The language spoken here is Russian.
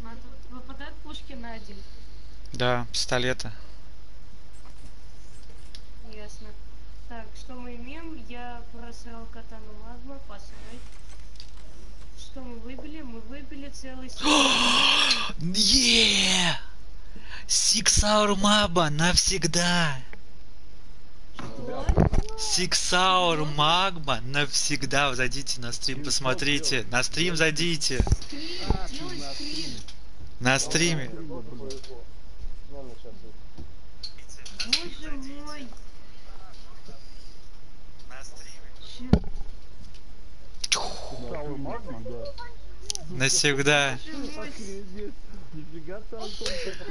А тут выпадают пушки на один. Да, пистолеты. Ясно. Так, что мы имеем? Я просрал катану магма, посрать. Что мы выбили? Мы выбили целый Еее! Сиксаур Маба навсегда! Что? Сиксаур Магма навсегда. Вы зайдите на стрим, посмотрите. На стрим зайдите. Скрин, делай скрин. На стриме. Боже мой. На стриме. Чё? Навсегда. Боже мой. Нифига ты, Антон,